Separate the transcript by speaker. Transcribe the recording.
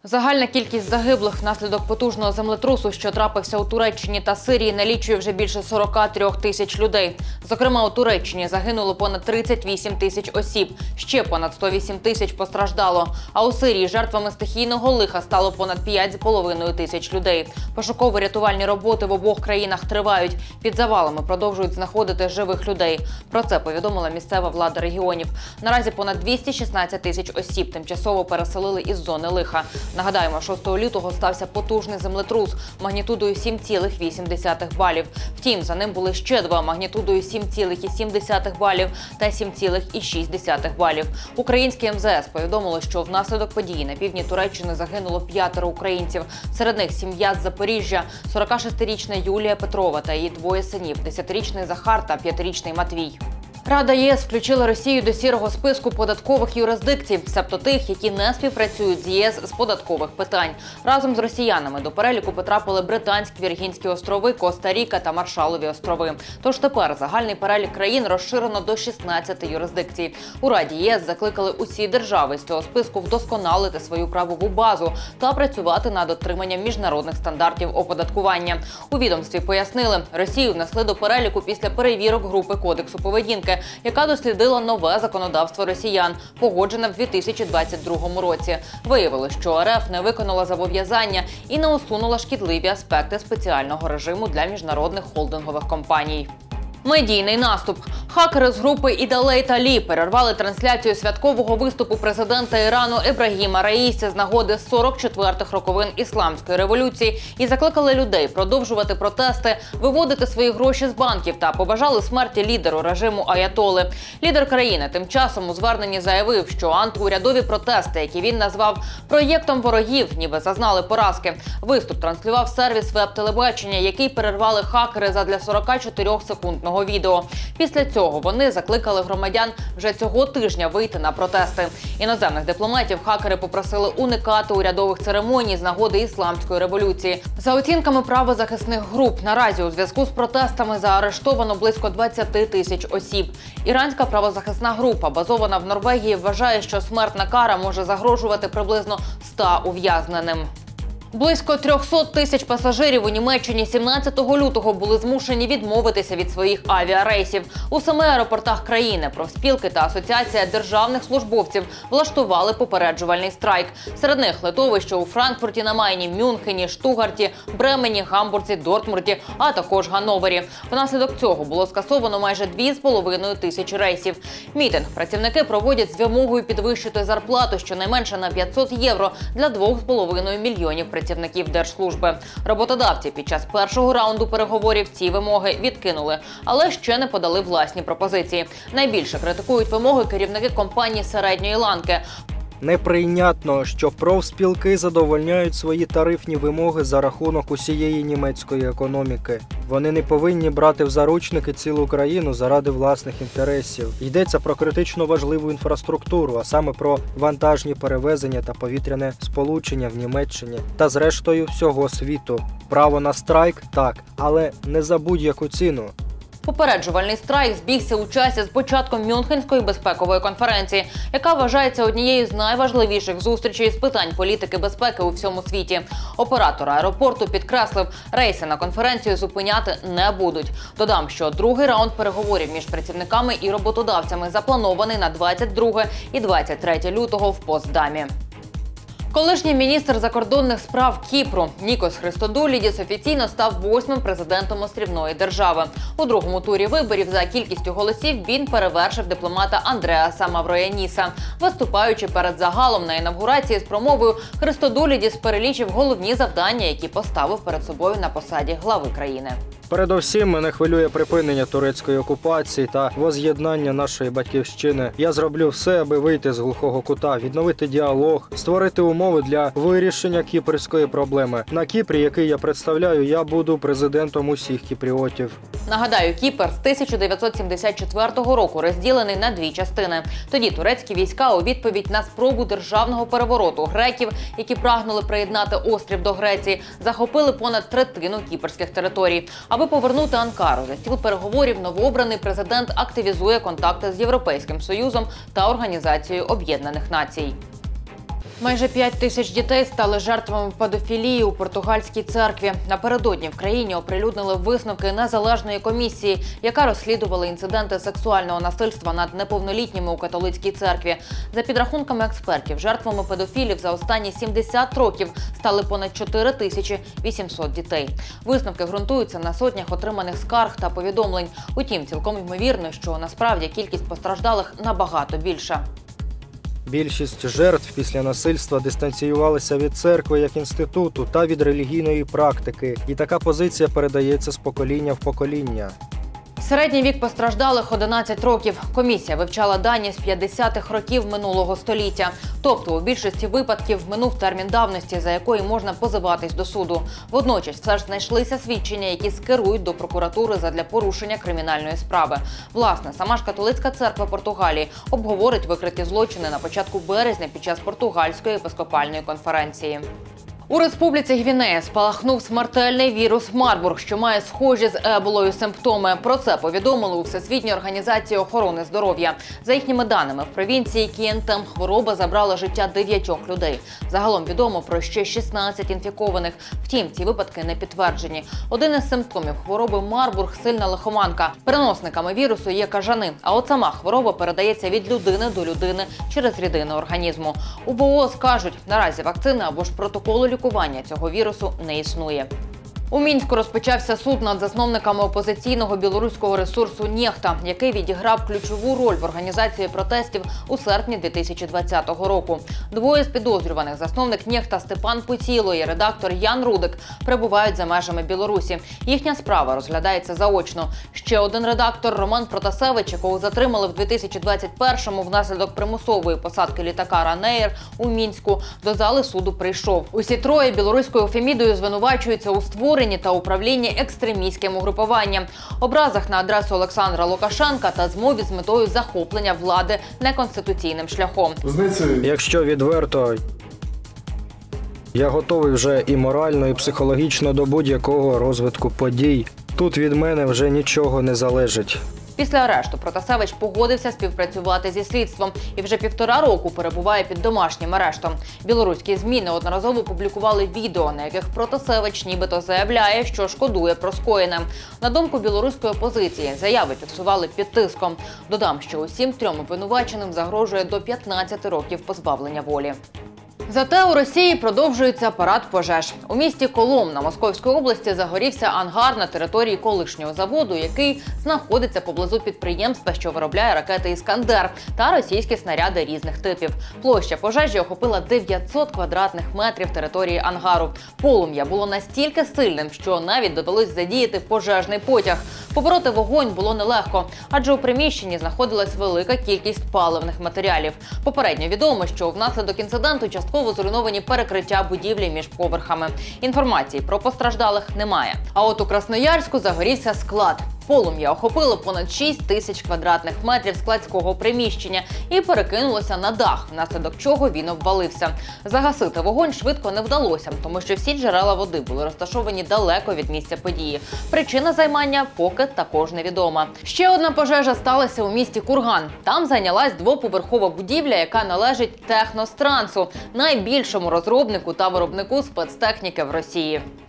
Speaker 1: Загальна кількість загиблих внаслідок потужного землетрусу, що трапився у Туреччині та Сирії, налічує вже більше 43 тисяч людей. Зокрема, у Туреччині загинуло понад 38 тисяч осіб, ще понад 108 тисяч постраждало. А у Сирії жертвами стихійного лиха стало понад 5,5 тисяч людей. Пошуково-рятувальні роботи в обох країнах тривають. Під завалами продовжують знаходити живих людей. Про це повідомила місцева влада регіонів. Наразі понад 216 тисяч осіб тимчасово переселили із зони лиха. Нагадаємо, 6 лютого стався потужний землетрус магнітудою 7,8 балів. Втім, за ним були ще два магнітудою 7,7 балів та 7,6 балів. Українське МЗС повідомило, що внаслідок події на півдні Туреччини загинуло 5 українців. Серед них сім'я з Запоріжжя, 46-річна Юлія Петрова та її двоє синів, 10-річний Захар та 5-річний Матвій. Рада ЄС включила Росію до сірого списку податкових юрисдикцій, себто тих, які не співпрацюють з ЄС з податкових питань. Разом з росіянами до переліку потрапили Британські Віргінські острови, Коста-Ріка та Маршалові острови. Тож тепер загальний перелік країн розширено до 16 юрисдикцій. У Раді ЄС закликали усі держави з цього списку вдосконалити свою правову базу та працювати над дотриманням міжнародних стандартів оподаткування. У відомстві пояснили, Росію внесли до переліку після перевірок групи Кодексу поведінки, яка дослідила нове законодавство росіян, погоджене в 2022 році. Виявилось, що РФ не виконала зобов'язання і не усунула шкідливі аспекти спеціального режиму для міжнародних холдингових компаній. Медійний наступ. Хакери з групи «Ідалей та Лі» перервали трансляцію святкового виступу президента Ірану Ебрагіма Раїсі з нагоди 44-х роковин Ісламської революції і закликали людей продовжувати протести, виводити свої гроші з банків та побажали смерті лідеру режиму Аятоли. Лідер країни тим часом у зверненні заявив, що антиурядові протести, які він назвав проєктом ворогів, ніби зазнали поразки. Виступ транслював сервіс веб-телебачення, який перервали хакери задля 44-секундного відео. Після цього вони закликали громадян вже цього тижня вийти на протести. Іноземних дипломатів хакери попросили уникати урядових церемоній з нагоди Ісламської революції. За оцінками правозахисних груп, наразі у зв'язку з протестами заарештовано близько 20 тисяч осіб. Іранська правозахисна група, базована в Норвегії, вважає, що смертна кара може загрожувати приблизно 100 ув'язненим. Близько 300 тисяч пасажирів у Німеччині 17 лютого були змушені відмовитися від своїх авіарейсів. У 7 аеропортах країни профспілки та Асоціація державних службовців влаштували попереджувальний страйк. Серед них литовища у Франкфурті на Майні, Мюнхені, Штутгарті, Бремені, Гамбурзі, Дортмунді, а також Ганновері. Внаслідок цього було скасовано майже 2,5 тисячі рейсів. Мітинг працівники проводять з вимогою підвищити зарплату щонайменше на 500 євро для 2,5 мільйонів працівників держслужби. Роботодавці під час першого раунду переговорів ці вимоги відкинули, але ще не подали власні пропозиції. Найбільше критикують вимоги керівники компаній середньої ланки.
Speaker 2: Неприйнятно, що профспілки задовольняють свої тарифні вимоги за рахунок усієї німецької економіки. Вони не повинні брати в заручники цілу країну заради власних інтересів. Йдеться про критично важливу інфраструктуру, а саме про вантажні перевезення та повітряне сполучення в Німеччині та зрештою всього світу. Право на страйк – так, але не за будь-яку ціну.
Speaker 1: Попереджувальний страйк збігся у часі з початком Мюнхенської безпекової конференції, яка вважається однією з найважливіших зустрічей з питань політики безпеки у всьому світі. Оператор аеропорту підкреслив, рейси на конференцію зупиняти не будуть. Додам, що другий раунд переговорів між працівниками і роботодавцями запланований на 22 і 23 лютого в Потсдамі. Колишній міністр закордонних справ Кіпру Нікос Христодулідіс офіційно став 8-м президентом острівної держави. У другому турі виборів за кількістю голосів він перевершив дипломата Андреаса Маврояніса. Виступаючи перед загалом на інавгурації з промовою, Христодулідіс перелічив головні завдання, які поставив перед собою на посаді глави країни.
Speaker 2: Передовсім мене хвилює припинення турецької окупації та воз'єднання нашої батьківщини. Я зроблю все, аби вийти з глухого кута, відновити діалог, створити умови для вирішення кіпрської проблеми. На Кіпрі, який я представляю, я буду президентом усіх кіпріотів.
Speaker 1: Нагадаю, Кіпр з 1974 року розділений на дві частини. Тоді турецькі війська у відповідь на спробу державного перевороту греків, які прагнули приєднати острів до Греції, захопили понад третину кіпрських територій. Аби повернути Анкару за стіл переговорів, новообраний президент активізує контакти з Європейським Союзом та Організацією Об'єднаних Націй. Майже 5 тисяч дітей стали жертвами педофілії у португальській церкві. Напередодні в країні оприлюднили висновки незалежної комісії, яка розслідувала інциденти сексуального насильства над неповнолітніми у католицькій церкві. За підрахунками експертів, жертвами педофілів за останні 70 років стали понад 4800 дітей. Висновки ґрунтуються на сотнях отриманих скарг та повідомлень. Утім, цілком ймовірно, що насправді кількість постраждалих набагато більша.
Speaker 2: Більшість жертв після насильства дистанціювалися від церкви як інституту та від релігійної практики. І така позиція передається з покоління в покоління.
Speaker 1: Середній вік постраждалих – 11 років. Комісія вивчала дані з 50-х років минулого століття. Тобто у більшості випадків минув термін давності, за якої можна позиватись до суду. Водночас все ж знайшлися свідчення, які скерують до прокуратури задля порушення кримінальної справи. Власне, сама ж католицька церква Португалії обговорить викриті злочини на початку березня під час португальської епископальної конференції. У Республіці Гвінея спалахнув смертельний вірус Марбург, що має схожі з еболою симптоми. Про це повідомили у Всесвітній організації охорони здоров'я. За їхніми даними, в провінції Кієнтем хвороба забрала життя 9 людей. Загалом відомо про ще 16 інфікованих. Втім, ці випадки не підтверджені. Один із симптомів хвороби Марбург – сильна лихоманка. Переносниками вірусу є кажани, а от сама хвороба передається від людини до людини через рідини організму. У ВООЗ кажуть, наразі вакцини або ж протоколу лікування цього вірусу не існує. У Мінську розпочався суд над засновниками опозиційного білоруського ресурсу «Нехта», який відіграв ключову роль в організації протестів у серпні 2020 року. Двоє з підозрюваних – засновник «Нехта» Степан Путіло і редактор Ян Рудик – перебувають за межами Білорусі. Їхня справа розглядається заочно. Ще один редактор – Роман Протасевич, якого затримали в 2021-му внаслідок примусової посадки літака «Ранеєр» у Мінську, до зали суду прийшов. Усі троє білоруською Фемідою звинувачуються у створенні та управлінні екстремістським угрупуванням, образах на адресу Олександра Лукашенка та змові з метою захоплення влади неконституційним шляхом.
Speaker 2: Якщо відверто, я готовий вже і морально, і психологічно до будь-якого розвитку подій. Тут від мене вже нічого не залежить.
Speaker 1: Після арешту Протасевич погодився співпрацювати зі слідством і вже 1,5 року перебуває під домашнім арештом. Білоруські ЗМІ неодноразово публікували відео, на яких Протасевич нібито заявляє, що шкодує про скоєне. На думку білоруської опозиції, заяви фіксували під тиском. Додам, що усім 3 обвинуваченим загрожує до 15 років позбавлення волі. Зате у Росії продовжується парад пожеж. У місті Коломна Московської області загорівся ангар на території колишнього заводу, який знаходиться поблизу підприємства, що виробляє ракети «Іскандер» та російські снаряди різних типів. Площа пожежі охопила 900 квадратних метрів території ангару. Полум'я було настільки сильним, що навіть довелось задіяти пожежний потяг. Побороти вогонь було нелегко, адже у приміщенні знаходилась велика кількість паливних матеріалів. Попередньо відомо, що внаслідок інциденту частково зруйновані перекриття будівлі між поверхами. Інформації про постраждалих немає. А от у Красноярську загорівся склад. Полум'я охопило понад 6 тисяч квадратних метрів складського приміщення і перекинулося на дах, внаслідок чого він обвалився. Загасити вогонь швидко не вдалося, тому що всі джерела води були розташовані далеко від місця події. Причина займання поки також невідома. Ще одна пожежа сталася у місті Курган. Там зайнялась 2-поверхова будівля, яка належить Технострансу, найбільшому розробнику та виробнику спецтехніки в Росії.